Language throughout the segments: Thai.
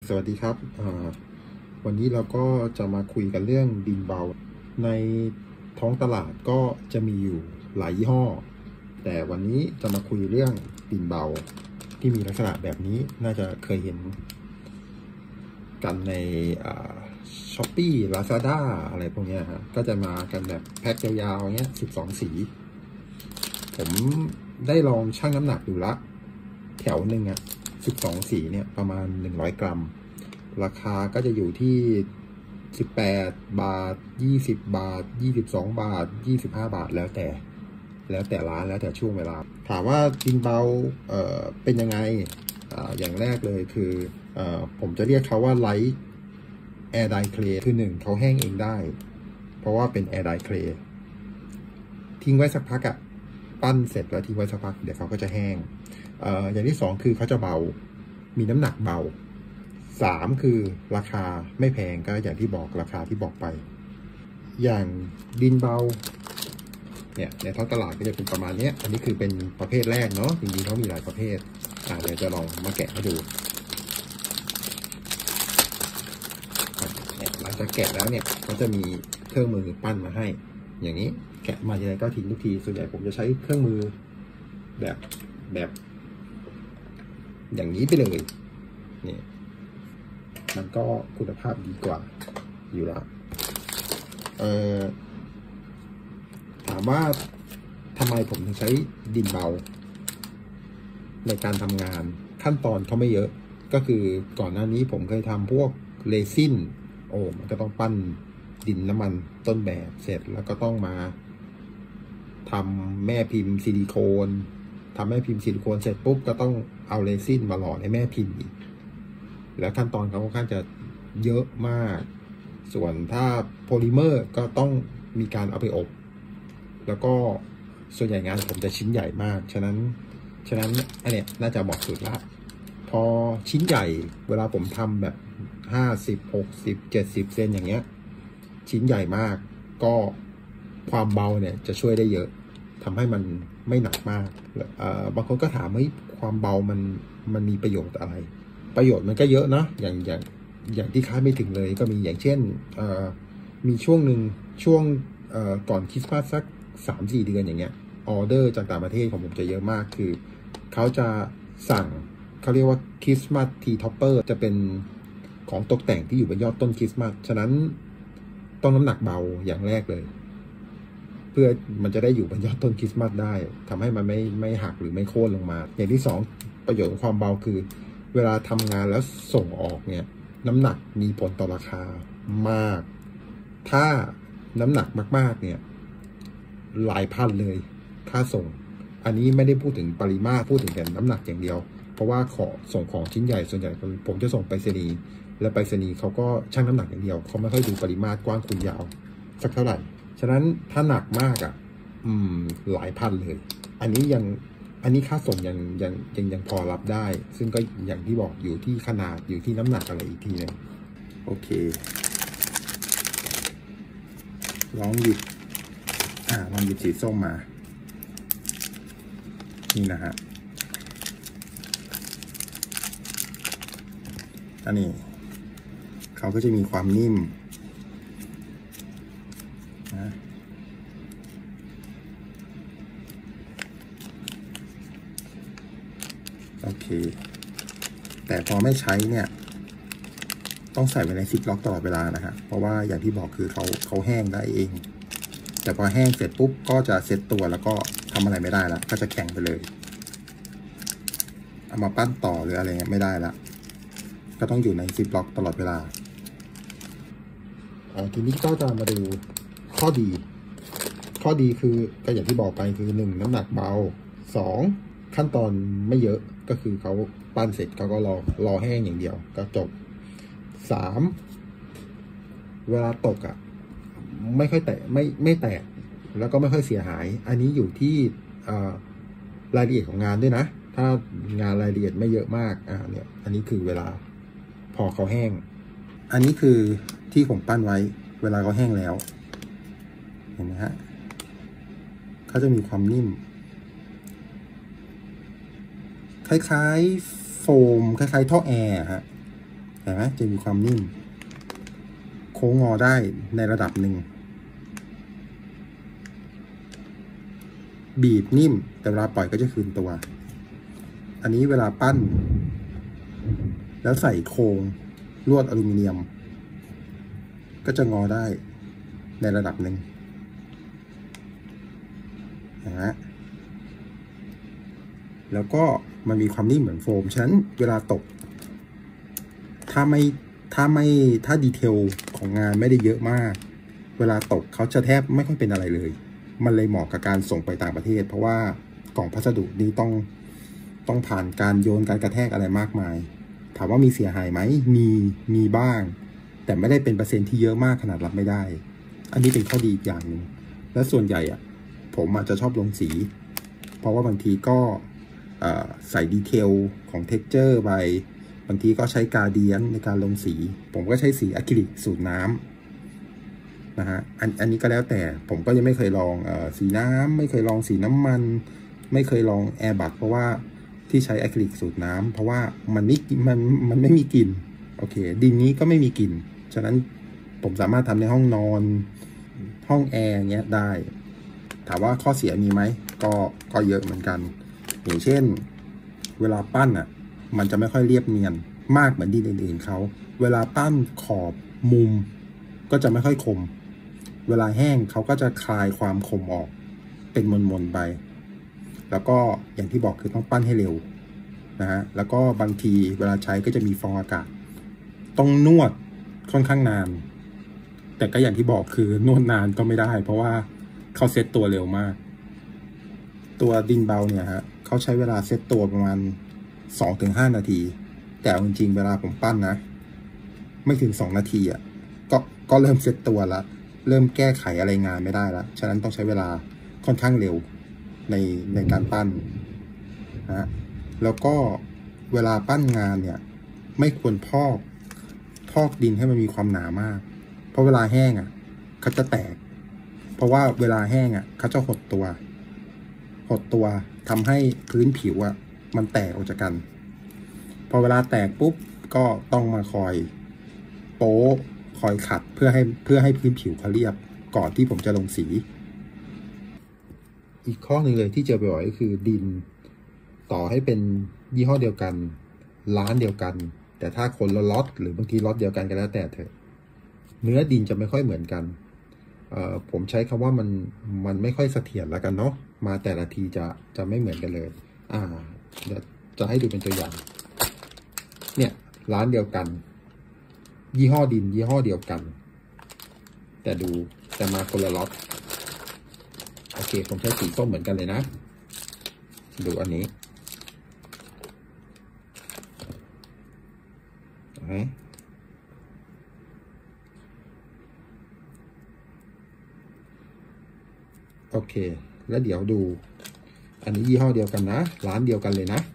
สวัสดีครับวันนี้เราก็จะมาคุยกันเรื่องดินเบาในท้องตลาดก็จะมีอยู่หลายยี่ห้อแต่วันนี้จะมาคุยเรื่องดินเบาที่มีลักษณะแบบนี้น่าจะเคยเห็นกันในShopee Lazada อะไรพวกนี้ฮะก็จะมากันแบบแพ็คยาวๆเงี้ย12 สีผมได้ลองชั่งน้ำหนักดูละแถวหนึ่ง12 สีเนี่ยประมาณ100 กรัมราคาก็จะอยู่ที่18 บาท20 บาท22 บาท25 บาทแล้วแต่ร้านแล้วแต่ช่วงเวลาถามว่าดินเบาเป็นยังไงอย่างแรกเลยคือผมจะเรียกเขาว่าไลท์แอร์ไดเคลคือ1เขาแห้งเองได้เพราะว่าเป็นแอร์ไดเคลทิ้งไว้สักพักปั้นเสร็จแล้วทิ้งไว้สักพักเดี๋ยวเขาก็จะแห้งอย่างที่2คือเขาจะเบามีน้ำหนักเบา3คือราคาไม่แพงก็อย่างที่บอกราคาที่บอกไปอย่างดินเบาเนี่ยในท้องตลาดก็จะเป็นประมาณนี้อันนี้คือเป็นประเภทแรกเนาะจริงๆเขามีหลายประเภทเดี๋ยวจะลองมาแกะให้ดูหลังจากแกะแล้วเนี่ยเขาจะมีเครื่องมือปั้นมาให้อย่างนี้แกะมาทีไรก็ทิ้งทุกทีส่วนใหญ่ผมจะใช้เครื่องมือแบบอย่างนี้ไปเลยนี่มันก็คุณภาพดีกว่าอยู่แล้วถามว่าทำไมผมถึงใช้ดินเบาในการทำงานขั้นตอนเขาไม่เยอะก็คือก่อนหน้านี้ผมเคยทำพวกเรซินมันก็ต้องปั้นดินน้ำมันต้นแบบเสร็จแล้วก็ต้องมาทำแม่พิมพ์ซิลิโคนทำแม่พิมพ์ซิลิโคนเสร็จปุ๊บก็ต้องเอาเรซินมาหล่อในแม่พิมพ์อีกแล้วขั้นตอนเขาค่อนข้างจะเยอะมากส่วนถ้าโพลิเมอร์ก็ต้องมีการเอาไปอบแล้วก็ส่วนใหญ่งานผมจะชิ้นใหญ่มากฉะนั้นอันเนี้ยน่าจะเหมาะสุดละพอชิ้นใหญ่เวลาผมทำแบบ50 60 70 เซนอย่างเงี้ยชิ้นใหญ่มากก็ความเบาเนี่ยจะช่วยได้เยอะทำให้มันไม่หนักมากบางคนก็ถามว่าความเบามันมีประโยชน์อะไรประโยชน์มันก็เยอะนะอย่างที่คาดไม่ถึงเลยก็มีอย่างเช่นมีช่วงหนึ่งก่อนคริสต์มาสสัก 3-4 เดือนอย่างเงี้ยออเดอร์จากต่างประเทศของผมจะเยอะมากคือเขาจะสั่งเขาเรียกว่าคริสต์มาสทีท็อปเปอร์จะเป็นของตกแต่งที่อยู่บนยอดต้นคริสต์มาสฉะนั้นต้องน้ำหนักเบาอย่างแรกเลยเพื่อมันจะได้อยู่บนยอดต้นคริสต์มาสได้ทำให้มันไม่หักหรือไม่โค่นลงมาอย่างที่2ประโยชน์ของความเบาคือเวลาทำงานแล้วส่งออกเนี่ยน้ำหนักมีผลต่อราคามากถ้าน้ำหนักมากๆเนี่ยหลายพันเลยค่าส่งอันนี้ไม่ได้พูดถึงปริมาตรพูดถึงแต่น้ำหนักอย่างเดียวเพราะว่าส่งของชิ้นใหญ่ส่วนใหญ่ผมจะส่งไปรษณีย์และไปรษณีย์เขาก็ชั่งน้ำหนักอย่างเดียวเขาไม่ค่อยดูปริมาตรกว้างคูณยาวสักเท่าไหร่ฉะนั้นถ้าหนักมากหลายพันเลยอันนี้ค่าส่งยังพอรับได้ซึ่งก็อย่างที่บอกอยู่ที่ขนาดอยู่ที่น้ำหนักอะไรอีกทีนึงโอเคลองหยิบสีส้มมานี่นะฮะอันนี้เขาก็จะมีความนิ่มนะโอเคแต่พอไม่ใช้เนี่ยต้องใส่ไว้ในซิปล็อกตลอดเวลานะฮะเพราะว่าอย่างที่บอกคือเขาแห้งได้เองแต่พอแห้งเสร็จปุ๊บก็จะเซ็ตตัวแล้วก็ทำอะไรไม่ได้แล้วก็จะแข็งไปเลยเอามาปั้นต่อหรืออะไรเงี้ยไม่ได้ละก็ต้องอยู่ในซิปล็อกตลอดเวลาทีนี้ก็จะมาดูข้อดีคือก็อย่างที่บอกไปคือ1น้ำหนักเบา2ขั้นตอนไม่เยอะก็คือเขาปั้นเสร็จเขาก็รอแห้งอย่างเดียวก็จบ3เวลาตกไม่ค่อยแตกไม่แตกแล้วก็ไม่ค่อยเสียหายอันนี้อยู่ที่รายละเอียดของงานด้วยนะถ้างานรายละเอียดไม่เยอะมากเนี่ยอันนี้คือเวลาพอเขาแห้งอันนี้คือที่ผมปั้นไว้เวลาเขาแห้งแล้วเห็นไหมฮะเขาจะมีความนิ่มคล้ายๆโฟมคล้ายๆท่อแอร์ฮะเห็นไหมจะมีความนิ่มโค้งงอได้ในระดับหนึ่งบีบนิ่มแต่เวลาปล่อยก็จะคืนตัว อันนี้เวลาปั้นแล้วใส่โครงลวดอลูมิเนียมก็จะงอได้ในระดับหนึ่งนะฮะแล้วก็มันมีความนิ่มเหมือนโฟมฉะนั้นเวลาตกถ้าดีเทลของงานไม่ได้เยอะมากเวลาตกเขาจะแทบไม่ค่อยเป็นอะไรเลยมันเลยเหมาะกับการส่งไปต่างประเทศเพราะว่ากล่องพัสดุนี้ต้องผ่านการโยนการกระแทกอะไรมากมายถามว่ามีเสียหายไหมมีบ้างแต่ไม่ได้เป็นเปอร์เซ็นต์ที่เยอะมากขนาดรับไม่ได้อันนี้เป็นข้อดีอีกอย่างหนึ่งและส่วนใหญ่ผมอาจจะชอบลงสีเพราะว่าบางทีก็ใส่ดีเทลของเท็กเจอร์ไปบางทีก็ใช้กาเดียนในการลงสีผมก็ใช้สีอะคริลิกสูตรน้ำนะฮะอันนี้ก็แล้วแต่ผมก็ยังไม่เคยลองสีน้ำไม่เคยลองสีน้ำมันไม่เคยลองแอร์บัตเพราะว่าที่ใช้อะคริลิกสูตรน้ำเพราะว่ามันไม่มีกลิ่นโอเคดินนี้ก็ไม่มีกลิ่นฉะนั้นผมสามารถทำในห้องนอนห้องแอร์เงี้ยได้ถามว่าข้อเสียมีไหมก็เยอะเหมือนกันอย่างเช่นเวลาปั้นมันจะไม่ค่อยเรียบเนียนมากเหมือนดินอื่นๆเขาเวลาปั้นขอบมุมก็จะไม่ค่อยคมเวลาแห้งเขาก็จะคลายความคมออกเป็นมนๆไปแล้วก็อย่างที่บอกคือต้องปั้นให้เร็วนะฮะแล้วก็บางทีเวลาใช้ก็จะมีฟองอากาศต้องนวดค่อนข้างนานแต่ก็อย่างที่บอกคือนวดนานก็ไม่ได้เพราะว่าเขาเซตตัวเร็วมากตัวดินเบาเนี่ยฮะเขาใช้เวลาเซตตัวประมาณ 2-5 นาทีแต่จริงๆเวลาผมปั้นนะไม่ถึง2 นาทีก็เริ่มเซตตัวละเริ่มแก้ไขอะไรงานไม่ได้ละฉะนั้นต้องใช้เวลาค่อนข้างเร็วในการปั้นนะแล้วก็เวลาปั้นงานเนี่ยไม่ควรพอกดินให้มันมีความหนามากเพราะเวลาแห้งเขาจะแตกเพราะว่าเวลาแห้งเขาจะหดตัวทำให้พื้นผิวมันแตกออกจากกันพอเวลาแตกปุ๊บก็ต้องมาคอยโป๊คอยขัดเพื่อให้พื้นผิวเขาเรียบก่อนที่ผมจะลงสีอีกข้อหนึ่งเลยที่เจอบ่อยก็คือดินต่อให้เป็นยี่ห้อเดียวกันร้านเดียวกันแต่ถ้าคนละล็อตหรือบางทีล็อตเดียวกันก็แล้วแต่เถอะเนื้อดินจะไม่ค่อยเหมือนกันผมใช้คำว่ามันไม่ค่อยเสถียรแล้วกันเนาะมาแต่ละทีจะไม่เหมือนกันเลยเดี๋ยวจะให้ดูเป็นตัวอย่างเนี่ยร้านเดียวกันยี่ห้อดินยี่ห้อเดียวกันแต่มาคนละล็อตโอเคผมใช้สีส้มเหมือนกันเลยนะดูอันนี้โอเคแล้วเดี๋ยวดูอันนี้ยี่ห้อเดียวกันนะร้านเดียวกันเลยนะ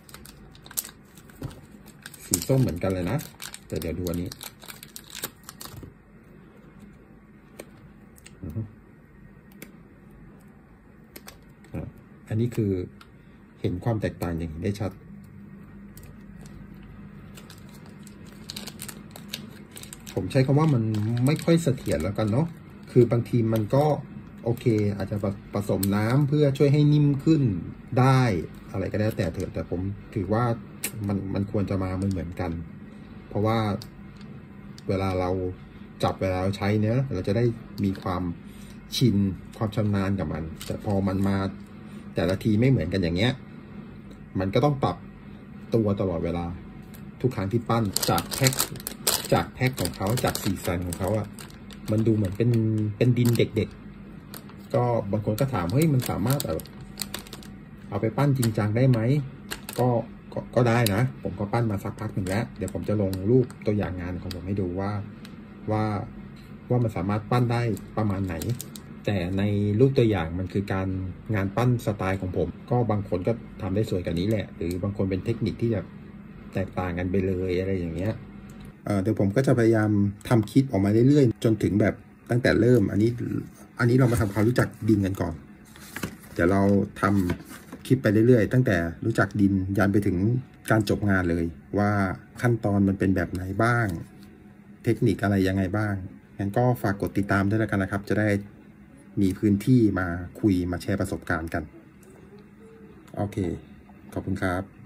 สีส้มเหมือนกันเลยนะแต่เดี๋ยวดูอันนี้อันนี้คือเห็นความแตกต่างอย่างเห็นได้ชัดผมใช้คำว่ามันไม่ค่อยเสถียรแล้วกันเนาะคือบางทีมันก็โอเคอาจจะผสมน้ำเพื่อช่วยให้นิ่มขึ้นได้อะไรก็แล้วแต่เถอะแต่ผมถือว่ามันควรจะมาเหมือนกันเพราะว่าเวลาเราจับเวลาเราใช้เนื้อเราจะได้มีความชินความชำนาญกับมันแต่พอมันมาแต่ละทีไม่เหมือนกันอย่างเงี้ยมันก็ต้องปรับตัวตลอดเวลาทุกครั้งที่ปั้นจากแพ็คของเขาจากสีสันของเขามันดูเหมือนเป็นดินเด็กๆก็บางคนก็ถามเฮ้ยมันสามารถเอาไปปั้นจริงจังได้ไหมก็ได้นะผมก็ปั้นมาสักพักหนึ่งแล้วเดี๋ยวผมจะลงรูปตัวอย่างงานของผมให้ดูว่ามันสามารถปั้นได้ประมาณไหนแต่ในรูปตัวอย่างมันคือการงานปั้นสไตล์ของผมก็บางคนก็ทำได้สวยกว่านี้แหละหรือบางคนเป็นเทคนิคที่แบบแตกต่างกันไปเลยอะไรอย่างเงี้ยเดี๋ยวผมก็จะพยายามทำคลิปออกมาเรื่อยๆจนถึงแบบตั้งแต่เริ่มอันนี้เรามาทำความรู้จักดินกันก่อนเดี๋ยวเราทำคลิปไปเรื่อยๆตั้งแต่รู้จักดินยันไปถึงการจบงานเลยว่าขั้นตอนมันเป็นแบบไหนบ้างเทคนิคอะไรยังไงบ้างงั้นก็ฝากกดติดตามด้วยแล้วกันนะครับจะได้มีพื้นที่มาคุยมาแชร์ประสบการณ์กันโอเคขอบคุณครับ